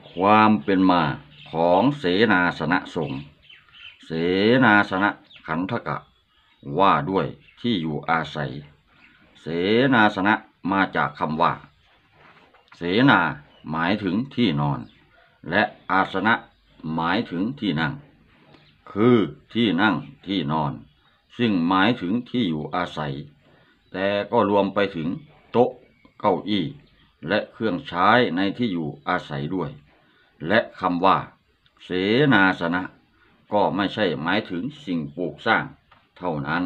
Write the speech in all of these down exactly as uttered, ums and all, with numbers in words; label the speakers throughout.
Speaker 1: ความเป็นมาของเสนาสนะสงฆ์เสนาสนะขันธกะว่าด้วยที่อยู่อาศัยเสนาสนะมาจากคำว่าเสนาหมายถึงที่นอนและอาสนะหมายถึงที่นั่งคือที่นั่งที่นอนซึ่งหมายถึงที่อยู่อาศัยแต่ก็รวมไปถึงโต๊ะเก้าอี้และเครื่องใช้ในที่อยู่อาศัยด้วยและคำว่าเสนาสนะก็ไม่ใช่หมายถึงสิ่งปลูกสร้างเท่านั้น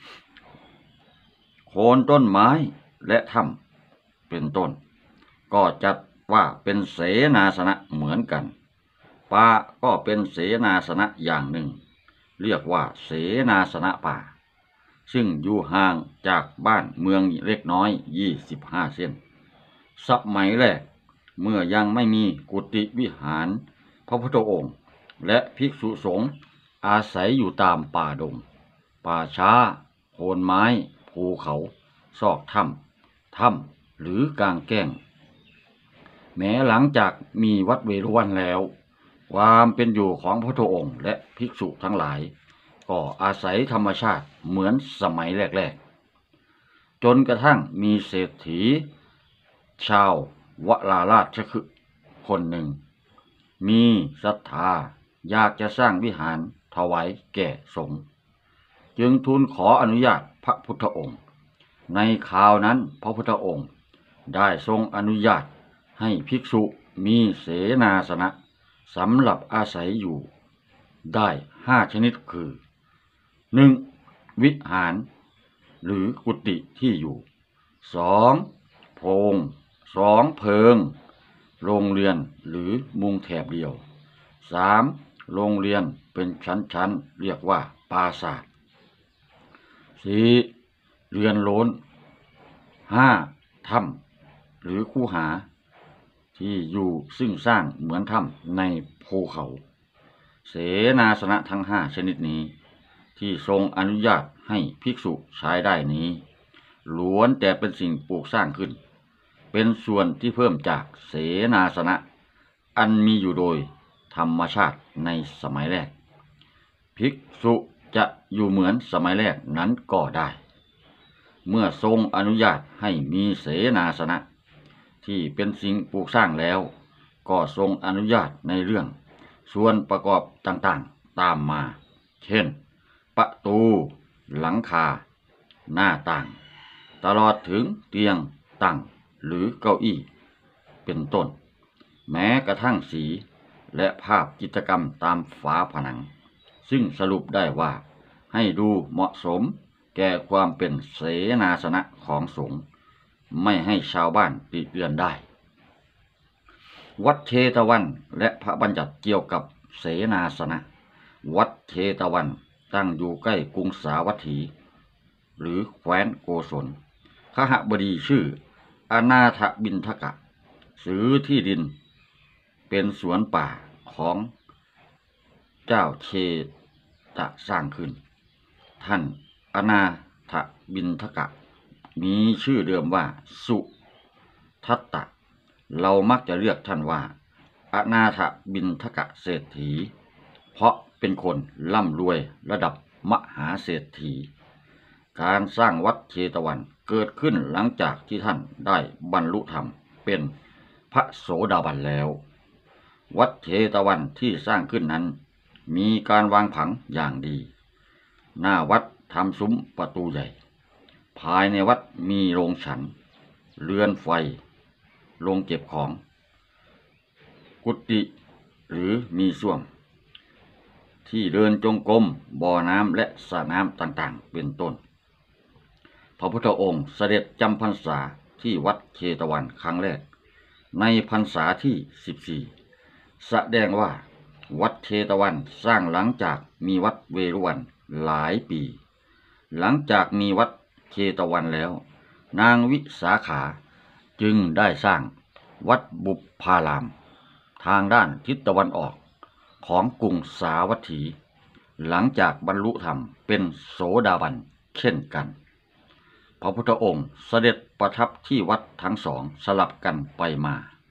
Speaker 1: โคนต้นไม้และถ้ำเป็นต้นก็จัดว่าเป็นเสนาสนะเหมือนกันป่าก็เป็นเสนาสนะอย่างหนึ่งเรียกว่าเสนาสนะป่าซึ่งอยู่ห่างจากบ้านเมืองเล็กน้อยยี่สิบห้าเส้นสมัยแรกเมื่อยังไม่มีกุฏิวิหารพระพุทธองค์และภิกษุสงฆ์อาศัยอยู่ตามป่าดงป่าช้าโคนไม้ภูเขาซอกถ้ำถ้ำหรือกลางแก้งแม้หลังจากมีวัดเวรุวันแล้วความเป็นอยู่ของพระพุทธองค์และภิกษุทั้งหลายก็อาศัยธรรมชาติเหมือนสมัยแรกๆจนกระทั่งมีเศรษฐีชาววราราชคฤห์คนหนึ่งมีศรัทธาอยากจะสร้างวิหารถวายแก่สงฆ์จึงทูลขออนุญาตพระพุทธองค์ในคราวนั้นพระพุทธองค์ได้ทรงอนุญาตให้ภิกษุมีเสนาสนะสำหรับอาศัยอยู่ได้ห้าชนิดคือหนึ่งวิหารหรือกุฏิที่อยู่สองโพรงสองเพิงโรงเรือนหรือมุงแถบเดียวสามโรงเรือนเป็นชั้นๆเรียกว่าปราสาทสี่เรือนโล้นห้าถ้ำหรือคูหาที่อยู่ซึ่งสร้างเหมือนถ้ำในภูเขาเสนาสนะทั้งห้าชนิดนี้ที่ทรงอนุญาตให้ภิกษุใช้ได้นี้ล้วนแต่เป็นสิ่งปลูกสร้างขึ้นเป็นส่วนที่เพิ่มจากเสนาสนะอันมีอยู่โดยธรรมชาติในสมัยแรกภิกษุจะอยู่เหมือนสมัยแรกนั้นก็ได้เมื่อทรงอนุญาตให้มีเสนาสนะที่เป็นสิ่งปลูกสร้างแล้วก็ทรงอนุญาตในเรื่องส่วนประกอบต่างๆตามมาเช่นประตูหลังคาหน้าต่างตลอดถึงเตียงตั้งหรือเก้าอี้เป็นต้นแม้กระทั่งสีและภาพจิตรกรรมตามฝาผนังซึ่งสรุปได้ว่าให้ดูเหมาะสมแก่ความเป็นเสนาสนะของสงฆ์ไม่ให้ชาวบ้านติเตียนได้วัดเชตวันและพระบัญญัติเกี่ยวกับเสนาสนะวัดเชตวันตั้งอยู่ใกล้กรุงสาวัตถีหรือแคว้นโกศลขหบดีชื่ออนาถบิณฑกะซื้อที่ดินเป็นสวนป่าของเจ้าเชตสร้างขึ้นท่านอนาถบิณฑกะมีชื่อเดิมว่าสุทัตตะเรามักจะเรียกท่านว่าอนาถบิณฑกะเศรษฐีเพราะเป็นคนร่ำรวยระดับมหาเศรษฐีการสร้างวัดเชตวันเกิดขึ้นหลังจากที่ท่านได้บรรลุธรรมเป็นพระโสดาบันแล้ววัดเชตวันที่สร้างขึ้นนั้นมีการวางผังอย่างดีหน้าวัดทำซุ้มประตูใหญ่ภายในวัดมีโรงฉันเรือนไฟโรงเก็บของกุฏิหรือมีส้วมที่เดินจงกรมบ่อน้ำและสระน้ำต่างๆเป็นต้นพระพุทธองค์เสด็จจำพรรษาที่วัดเชตวันครั้งแรกในพรรษาที่สิบสี่แสดงว่าวัดเชตวันสร้างหลังจากมีวัดเวรุวันหลายปีหลังจากมีวัดเชตวันแล้วนางวิสาขาจึงได้สร้างวัดบุพารามทางด้านทิศตะวันออกของกรุงสาวัตถีหลังจากบรรลุธรรมเป็นโสดาบันเช่นกันพระพุทธองค์เสด็จประทับที่วัดทั้งสองสลับกันไปมา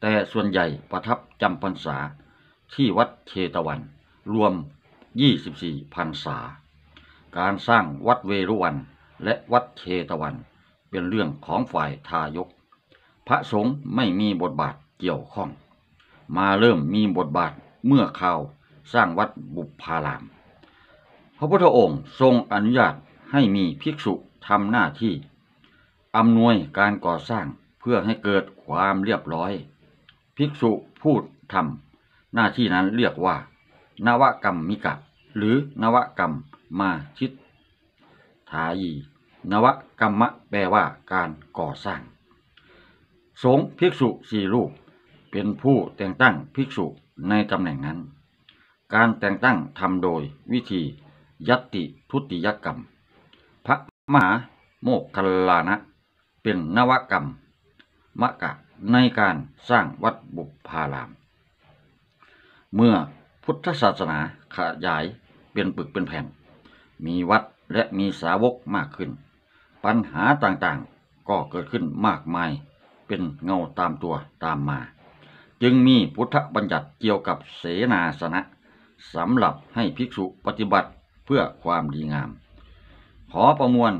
Speaker 1: แต่ส่วนใหญ่ประทับจำพรรษาที่วัดเชตวันรวมยี่สิบสี่พรรษาการสร้างวัดเวรุวันและวัดเชตวันเป็นเรื่องของฝ่ายทายกพระสงฆ์ไม่มีบทบาทเกี่ยวข้องมาเริ่มมีบทบาทเมื่อข่าวสร้างวัดบุพารามพระพุทธองค์ทรงอนุญาตให้มีภิกษุทำหน้าที่อำนวยการก่อสร้างเพื่อให้เกิดความเรียบร้อยภิกษุผู้ทำหน้าที่นั้นเรียกว่านวกรรมมิกะหรือนวกรรมมาชิตถายีนวกรรมะแปลว่าการก่อสร้างสงฆ์ภิกษุสี่รูปเป็นผู้แต่งตั้งภิกษุในตำแหน่งนั้นการแต่งตั้งทำโดยวิธียัตติทุติยกรรมพระมหาโมคคัลลานะเป็นนวกรรมมกะในการสร้างวัดบุพารามเมื่อพุทธศาสนาขยายเป็นปึกเป็นแผ่นมีวัดและมีสาวกมากขึ้นปัญหาต่างๆก็เกิดขึ้นมากมายเป็นเงาตามตัวตามมาจึงมีพุทธบัญญัติเกี่ยวกับเสนาสนะสำหรับให้ภิกษุปฏิบัติเพื่อความดีงามขอประมวล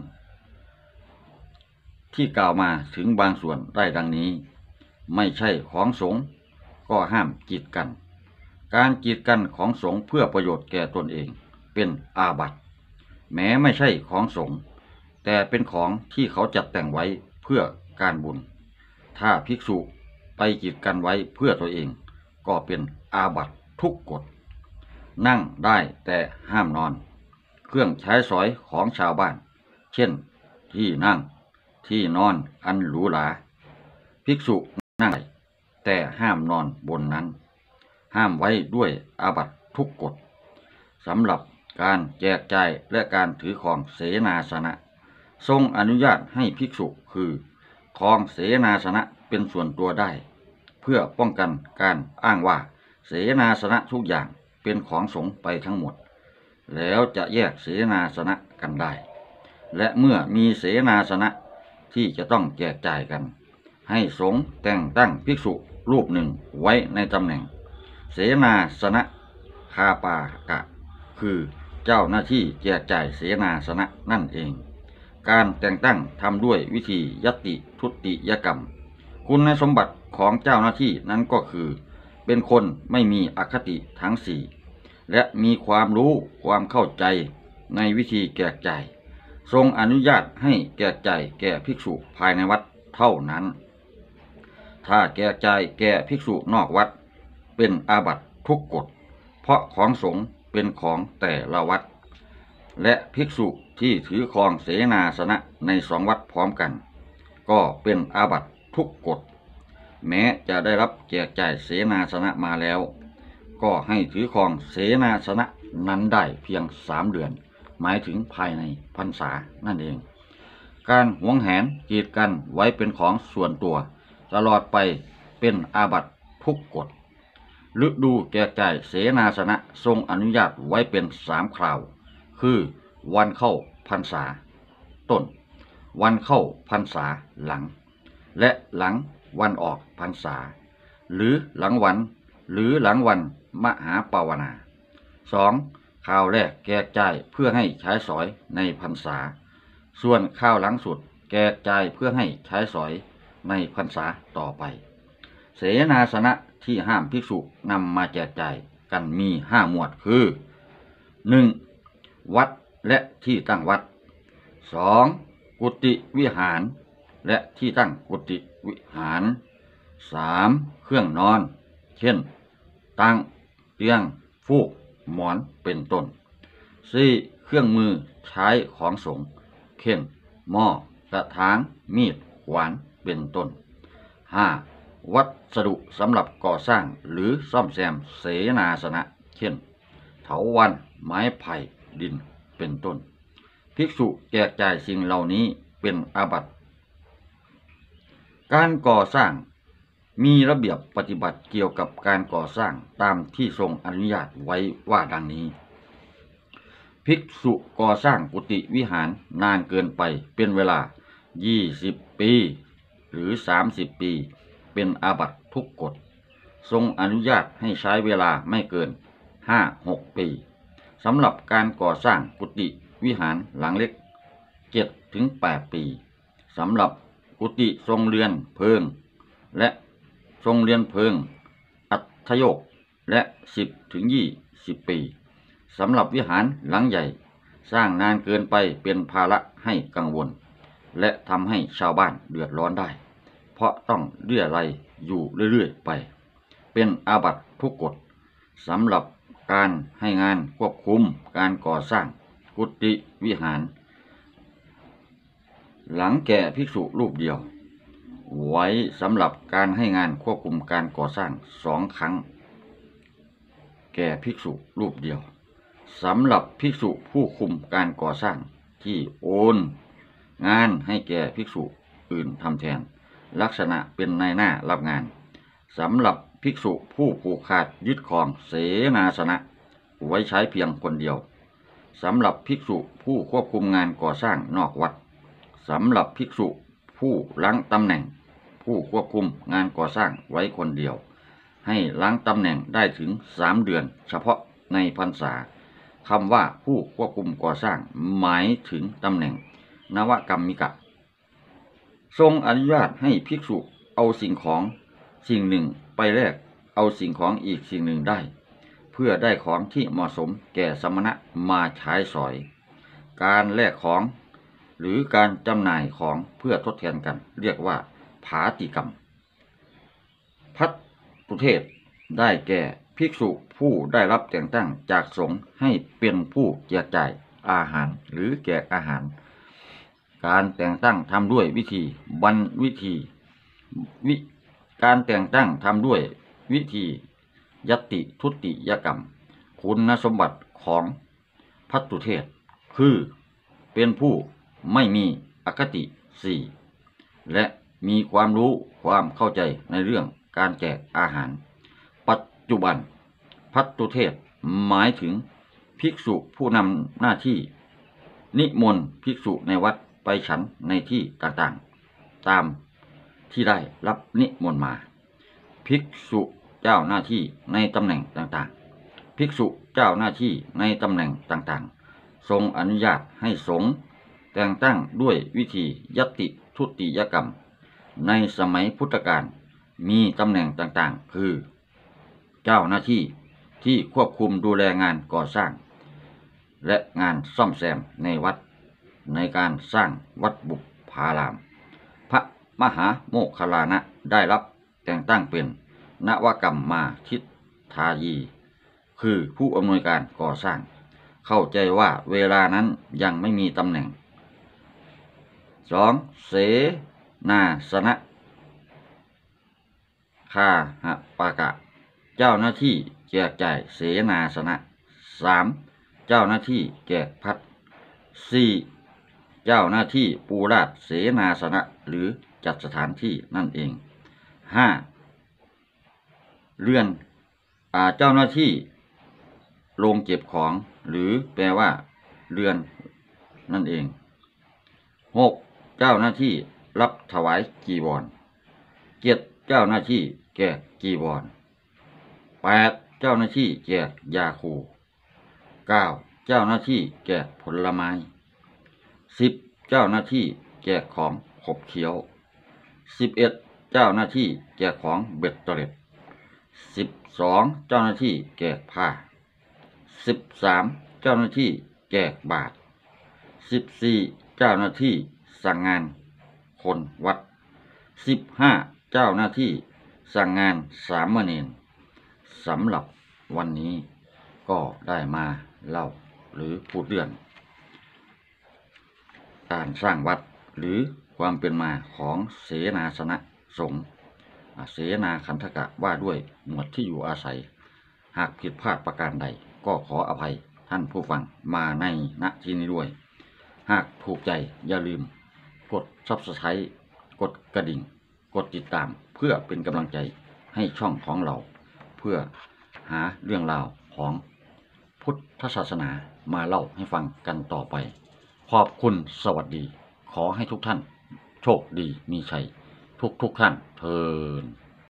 Speaker 1: ที่กล่าวมาถึงบางส่วนได้ดังนี้ไม่ใช่ของสงฆ์ก็ห้ามกีดกันการกีดกันของสงฆ์เพื่อประโยชน์แก่ตนเองเป็นอาบัติแม้ไม่ใช่ของสงฆ์แต่เป็นของที่เขาจัดแต่งไว้เพื่อการบุญถ้าภิกษุไปกีดกันไว้เพื่อตัวเองก็เป็นอาบัติทุกกฎนั่งได้แต่ห้ามนอนเครื่องใช้สอยของชาวบ้านเช่นที่นั่งที่นอนอันหรูหราภิกษุนั่งได้แต่ห้ามนอนบนนั้นห้ามไว้ด้วยอาบัติทุกกฎสำหรับการแจกจ่ายและการถือครองเสนาสนะทรงอนุญาตให้ภิกษุคือครองเสนาสนะเป็นส่วนตัวได้เพื่อป้องกันการอ้างว่าเสนาสนะทุกอย่างเป็นของสงฆ์ไปทั้งหมดแล้วจะแยกเสนาสนะกันได้และเมื่อมีเสนาสนะที่จะต้องแจกจ่ายกันให้สงฆ์แต่งตั้งภิกษุรูปหนึ่งไว้ในตำแหน่งเสนาสนะคาปากะคือเจ้าหน้าที่แจกจ่ายเสนาสนะนั่นเองการแต่งตั้งทำด้วยวิธียัตติทุติยกรรมคุณสมบัติของเจ้าหน้าที่นั้นก็คือเป็นคนไม่มีอคติทั้งสี่และมีความรู้ความเข้าใจในวิธีแจกจ่ายทรงอนุญาตให้แจกจ่ายแก่ภิกษุภายในวัดเท่านั้นถ้าแจกจ่ายแก่ภิกษุนอกวัดเป็นอาบัติทุกกฎเพราะของสงฆ์เป็นของแต่ละวัดและภิกษุที่ถือครองเสนาสนะในสองวัดพร้อมกันก็เป็นอาบัติทุกกฎแม้จะได้รับแจกจ่ายเสนาสนะมาแล้วก็ให้ถือครองเสนาสนะนั้นได้เพียงสามเดือนหมายถึงภายในพรรษานั่นเองการหวงแหนกีดกันไว้เป็นของส่วนตัวตลอดไปเป็นอาบัติทุกกฎฤดูแจกจ่ายเสนาสนะทรงอนุญาตไว้เป็นสามคราวคือวันเข้าพรรษาต้นวันเข้าพรรษาหลังและหลังวันออกพรรษาหรือหลังวันหรือหลังวันมหาปาวนาสองข่าวแรกแจกจ่ายเพื่อให้ใช้สอยในพรรษาส่วนข่าวหลังสุดแจกจ่ายเพื่อให้ใช้สอยในพรรษาต่อไปเสนาสนะที่ห้ามภิกษุนำมาแจกจ่ายกันมีห้าหมวดคือหนึ่งวัดและที่ตั้งวัดสองกุฏิวิหารและที่ตั้งกุฏิวิหารสามเครื่องนอนเช่นตังเตียงฟูกหมอนเป็นต้นสี่เครื่องมือใช้ของสงฆ์เช่นหม้อกระถางมีดขวานเป็นต้นห้าวัสดุสำหรับก่อสร้างหรือซ่อมแซมเสนาสนะเช่นเถาวัลย์ไม้ไผ่ดินเป็นต้นภิกษุแจกจ่ายสิ่งเหล่านี้เป็นอาบัติการก่อสร้างมีระเบียบปฏิบัติเกี่ยวกับการก่อสร้างตามที่ทรงอนุญาตไว้ว่าดังนี้ภิกษุก่อสร้างกุฏิวิหารนานเกินไปเป็นเวลายี่สิบปีหรือสามสิบปีเป็นอาบัติทุกกฎทรงอนุญาตให้ใช้เวลาไม่เกิน ห้าหก ปีสำหรับการก่อสร้างกุฏิวิหารหลังเล็ก เจ็ดถึงแปด ปีสำหรับกุฏิทรงเรือนเพิงและทรงเรือนเพิงอัฐโยกและ สิบถึงยี่สิบ ปีสำหรับวิหารหลังใหญ่สร้างนานเกินไปเป็นภาระให้กังวลและทำให้ชาวบ้านเดือดร้อนได้เพราะต้องเรี่ยไรอยู่เรื่อยๆไปเป็นอาบัติทุกกฎสำหรับการให้งานควบคุมการก่อสร้างกุฏิวิหารหลังแก่ภิกษุรูปเดียวไว้สำหรับการให้งานควบคุมการก่อสร้างสองครั้งแก่ภิกษุรูปเดียวสำหรับภิกษุผู้คุมการก่อสร้างที่โอนงานให้แก่ภิกษุอื่นทำแทนลักษณะเป็นนายหน้ารับงานสำหรับภิกษุผู้ผูกขาดยึดครองเสนาสนะไว้ใช้เพียงคนเดียวสำหรับภิกษุผู้ควบคุมงานก่อสร้างนอกวัดสำหรับภิกษุผู้ล้างตำแหน่งผู้ควบคุมงานก่อสร้างไว้คนเดียวให้ล้างตำแหน่งได้ถึงสามเดือนเฉพาะในพรรษาคำว่าผู้ควบคุมก่อสร้างหมายถึงตำแหน่งนวกรรมิกะทรงอนุญาตให้ภิกษุเอาสิ่งของสิ่งหนึ่งไปแลกเอาสิ่งของอีกสิ่งหนึ่งได้เพื่อได้ของที่เหมาะสมแก่สมณะมาใช้สอยการแลกของหรือการจำหน่ายของเพื่อทดแทนกันเรียกว่าผาติกรรมภัตตุเทศได้แก่ภิกษุผู้ได้รับแต่งตั้งจากสงฆ์ให้เป็นผู้แจกจ่ายอาหารหรือแจกอาหารการแต่งตั้งทำด้วยวิธีบรรวิธีวิการแต่งตั้งทำด้วยวิธียัตติทุติยกรรมคุณสมบัติของภัตตุเทศคือเป็นผู้ไม่มีอคติสี่และมีความรู้ความเข้าใจในเรื่องการแจกอาหารปัจจุบันภัตตุเทศหมายถึงภิกษุผู้นำหน้าที่นิมนต์ภิกษุในวัดไปฉันในที่ต่างๆตามที่ได้รับนิมนต์มาภิกษุเจ้าหน้าที่ในตำแหน่งต่างๆภิกษุเจ้าหน้าที่ในตำแหน่งต่างๆทรงอนุญาตให้สงฆ์แต่งตั้งด้วยวิธียัตติทุติยกรรมในสมัยพุทธกาลมีตำแหน่งต่างๆคือเจ้าหน้าที่ที่ควบคุมดูแลงานก่อสร้างและงานซ่อมแซมในวัดในการสร้างวัดบุพารามพระมหาโมคคัลลานะได้รับแต่งตั้งเป็นนวกรรมมาทิฏฐายีคือผู้อำนวยการก่อสร้างเข้าใจว่าเวลานั้นยังไม่มีตำแหน่งสองเสนาสนะคาหปากะเจ้าหน้าที่แจกจ่ายเสนาสนะสามเจ้าหน้าที่แจกพัดสี่เจ้าหน้าที่ปูราดเสนาสนะหรือจัดสถานที่นั่นเองห้าเรือนอาเจ้าหน้าที่โรงเก็บของหรือแปลว่าเรือนนั่นเองหกเจ้าหน้าที่รับถวายจีวรเจ็ดเจ้าหน้าที่แจกจีวรแปดเจ้าหน้าที่แจกยาคูเก้าเจ้าหน้าที่แจกผลไม้สิบเจ้าหน้าที่แจกของขบเคี้ยวสิบเอ็ดเจ้าหน้าที่แจกของเบ็ดเตล็ดสิบสองเจ้าหน้าที่แจกผ้าสิบสามเจ้าหน้าที่แจกบาตรสิบสี่เจ้าหน้าที่สั่งงานคนวัดสิบห้าเจ้าหน้าที่สั่งงานสามเณรสำหรับวันนี้ก็ได้มาเล่าหรือพูดเรื่องการสร้างวัดหรือความเป็นมาของเสนาสนะสงฆ์เสนาคันธกะว่าด้วยหมวดที่อยู่อาศัยหากผิดพลาดประการใดก็ขออภัยท่านผู้ฟังมาในณที่นี้ด้วยหากถูกใจอย่าลืมกด ซับสไครบ์ กดกระดิ่งกดติดตามเพื่อเป็นกำลังใจให้ช่องของเราเพื่อหาเรื่องราวของพุทธศาสนามาเล่าให้ฟังกันต่อไปขอบคุณสวัสดีขอให้ทุกท่านโชคดีมีชัยทุกทุกท่านเทอญ